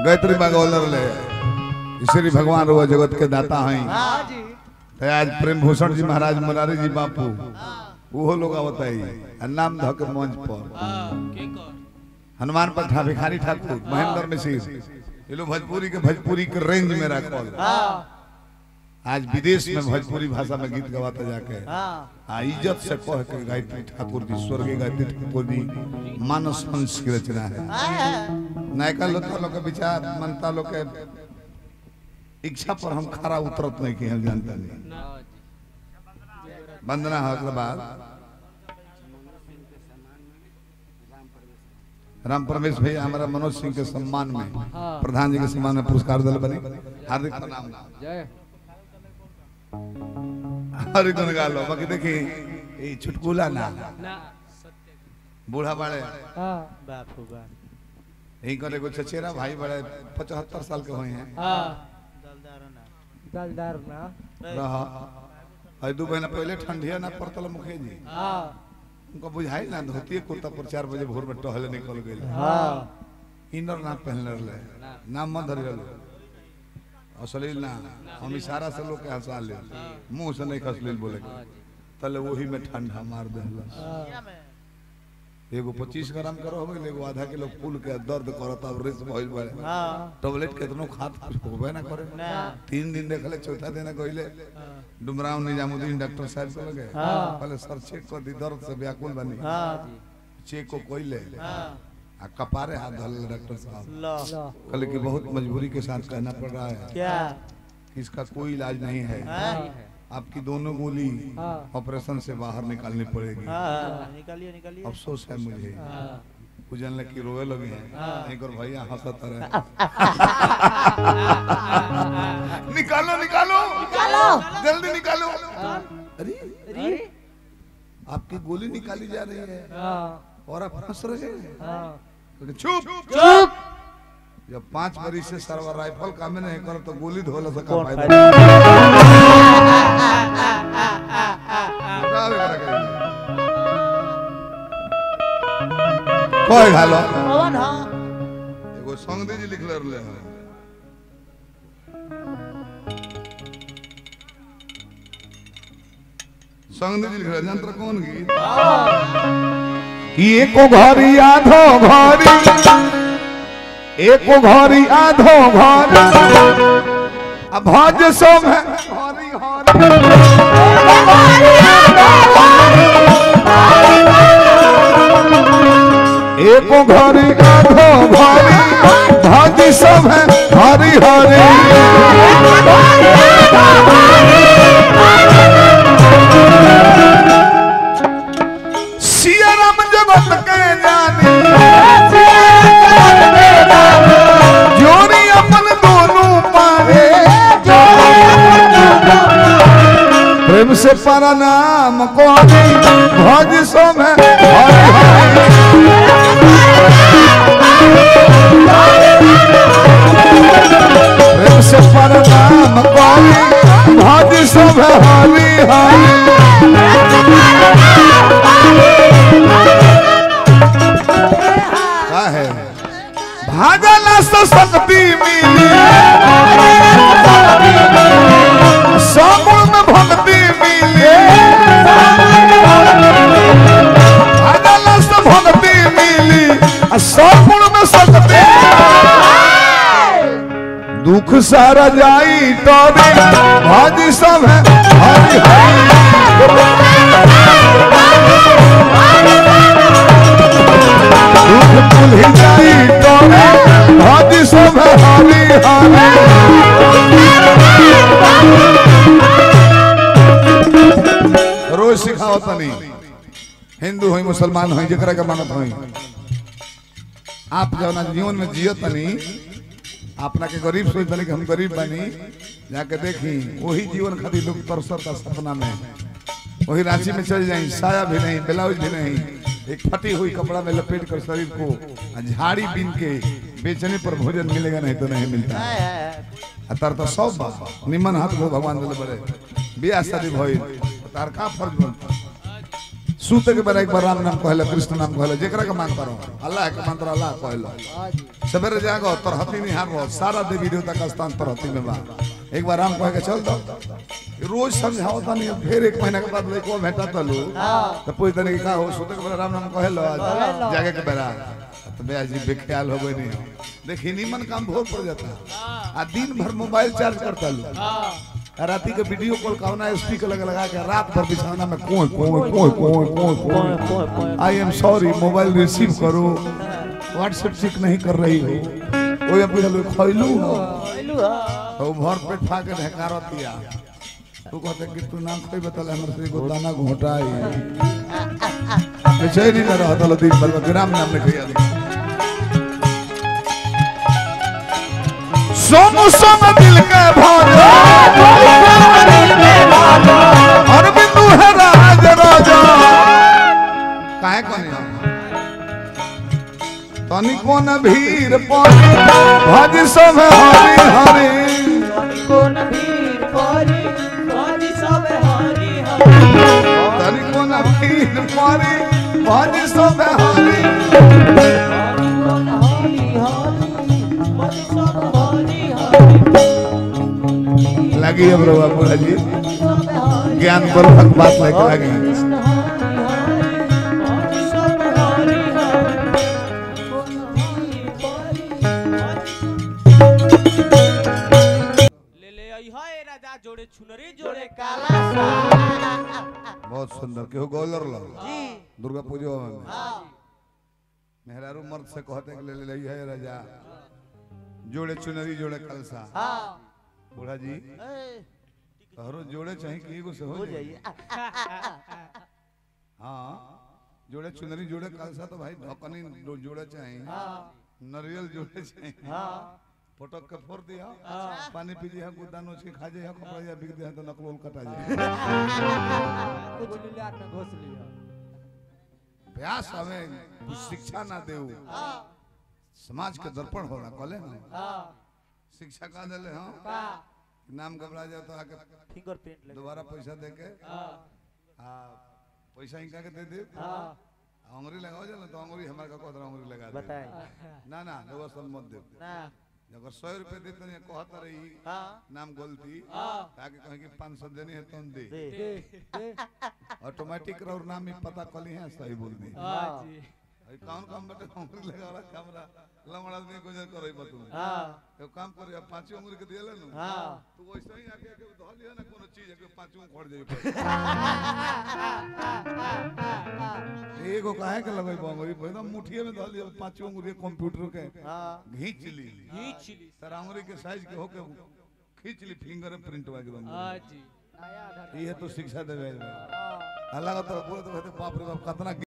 गायत्री बागोलर ले श्री भगवान रो जगत के दाता हैं। तो आज प्रेम भूषण जी महाराज मुरारी जी बापू वो लोग बताई नाम धक मंच पर हनुमान पट्टा भिखारी ठाकुर महेंद्र मिश्र ये लोग भोजपुरी के रेंज में रखल। आज विदेश में भोजपुरी भाषा में गीत गवाता जाके इज्जत से कह के गायत्री ठाकुर जी स्वर्गीय गायत्री ठाकुर जी मानस वंश की रचना है। नायका लोग के विचार मनता लोग के इच्छा पर हम खरा उतरत नहीं कि हम जानते नहीं। वंदना के बाद राम परमेश भैया हमारा मनोज सिंह के सम्मान में प्रधान जी के सम्मान में पुरस्कार दिल बने हार्दिक प्रणाम। हरि गुण गा लो बाकी देखी ये चुटकुला ना बूढ़ा बड़े यही करे कुछ चचेरा भाई बड़े 75 साल के हुए हैं दलदार ना रहा और 2 महीना पहले ठंडिया ना पड़तल मुखे जी उनको बुझाई ना धोती कुर्ता पर 4 बजे भोर में टहले निकल गए इनर ना पहनले रहे ना मत धरल असलील ना हम इशारा से लोग के हंसा ले मुंह से नहीं खसलील बोले तले वही में ठंडा मार देला एगो 25 ग्राम करो हो एगो आधा किलो फूल के दर्द करता रिस भइल बड़े टैबलेट केतनो खात कुछ होबे ना करे 3 दिन देखले चौथा दिन कइले डुमराव निजामुद्दीन डॉक्टर साहब को लगे पहले सर चेक कर दी दर्द से व्याकुल बनी चेक को कइले आ कपारे हाथ धल डॉक्टर साहब कल की बहुत मजबूरी के साथ कहना पड़ रहा है क्या इसका कोई इलाज नहीं है आपकी दोनों गोली ऑपरेशन से बाहर निकालनी पड़ेगी। निकालिए निकालिए अफसोस है मुझे पूजन लग की रोए लगे हैं एक और भैया हंसत रहे निकालो निकालो निकालो जल्दी निकालो अरे आपकी गोली निकाली जा रही है और आप हंस रहे हैं चुप चुप जब 5 बरी से सर्वर राइफल काम नहीं करो तो गोली धोला से का फायदा कोई हालो कौन हां एगो सॉन्ग दीजिए लिख ले हैं सॉन्ग दीजिए लिख ले यंत्र कौन गीत एको घरी आधो घरी एको घरी आधो घरी भज सो में घरी एको घरी आधो घरी भज सो में हरी हरी सिया राम जगत के जानी जोड़ी अपन दोनों पावे प्रेम से परनाम को भज सो में प्रेम से परनाम को भज सो में हरी हरी है भागला से शक्ति मिली सगुण में भक्ति मिली भागला से भक्ति मिली सगुण में शक्ति दुख सारा जाई तो भज सब है हरि हरि भूल ही जाई तो भज सब हरी हरी रोज सिखाओ तनी हिंदू होई मुसलमान होई जकरा के मानत होई आप जौना जीवन में जियो तनी अपना के गरीब सोच तनी कि हम गरीब बनी जाके देखी वही जीवन खातिर लोग तरसत का सपना में वही रांची में चल जाए साया भी नहीं ब्लाउज भी नहीं एक फटी हुई कपड़ा में लपेट कर शरीर को झाड़ी बीन के बेचने पर भोजन मिलेगा नहीं तो नहीं मिलता तार तो सब निमन हाथ को भगवान दिल बड़े बियाह शादी भइल तार का फर्ज बनता सूते के बेरा एक बार राम नाम कहला, कृष्ण नाम कहला, जेकरा के मानता रहो, अल्लाह के मंत्र अल्लाह कहला। सवेरे जागो तरहती निहार रहो, सारा देवी देवता का स्थान तरहती में बा। एक बार राम कह के चल दो, रोज समझाओ तनी, फिर एक महीना के बाद लइको भेटा तलू तो पूछ तनी का हो, सूते के बेरा राम नाम कहला, जागे के बेरा तो बे अजीब बेख्याल हो गई नहीं। देखी नीमन काम भोर पड़ जाता, आ दिन भर मोबाइल चार्ज करता लू, राती के वीडियो कॉल कावना स्पीकर लगा के रात भर बिछाना में कोई कोई कोई कोई कोई कोई I am sorry, mobile receive करो, व्हाट्सएप चेक नहीं कर रही हो, ओए पूछल खइलू हो तो भर पेट खा के ढेकारतिया। तू कहते कि तू नाम कोई बतला हमर से को दाना घोटाई बेचैनी न रहत ल दिन भर ग्राम नाम लिख दिया। सोनू सोम दिल के भालो और बिंदु है राज राजा काहे कोनी तनी कोन भीर पानी भज सब हरि हरि, तनी कोन भीर पानी भज सब हरि हरि, तनी कोन भीर पानी भज सब हरि लगी अब रवा बोला जी ज्ञान पर बात लेके लगी। राजा जोड़े चुनरी जोड़े काला बहुत सुंदर केहू गौलर लो दुर्गा पूजा में मेहरारू मर्द से कहते कि ले है राजा जोड़े चुनरी जोड़े कलसा। बूढ़ा जी तोहरो जोड़े चाहिए कि एगो से हो जाइए। हाँ जोड़े चुनरी जोड़े कलसा तो भाई ढकनी जोड़े चाहिए, नारियल जोड़े चाहिए, फोटो के फोड़ दिया, पानी पी लिया, गुद्दा नोच के खा जाए, कपड़ा या बिक दिया तो नकलोल कटा जाए। कुछ लिया न घोष लिया व्यास हमें कुछ शिक्षा ना देऊ, समाज के दर्पण होला कहले ना शिक्षा का देले हां नाम घबरा जाए तो आके फिंगरप्रिंट ले दोबारा पैसा देके पैसा इनका के दे दे अंगुरी लगाओ जाला तो अंगुरी हमार का कोदरा अंगुरी लगा दे बताए ना ना दोबारा सब मत दे ना अगर 100 रुपए देते नहीं कहता रही नाम गलती ताकि कहीं कि 500 देनी है तुम दे ऑटोमेटिक और नाम ही पता कली है सही बोल दी। हां जी कौन काम बटे अंगुरी लगावला कैमरा लमड़ा में गुजर करई बतू तो काम करे 5 अंगुरी के देले नु तू वैसे ही आके के धो लियो ना कोनो चीज के 5 खोड़ जाई एगो काहे के लगई अंगुरी एकदम मुठिए में धो लियो 5 अंगुरी कंप्यूटर के घींच ली सर अंगुरी के साइज के होके खींच ली फिंगर प्रिंट वाली बन। हां जी ये तो शिक्षा देवे अल्लाह का तो बोले तो बाप रे बाप कितना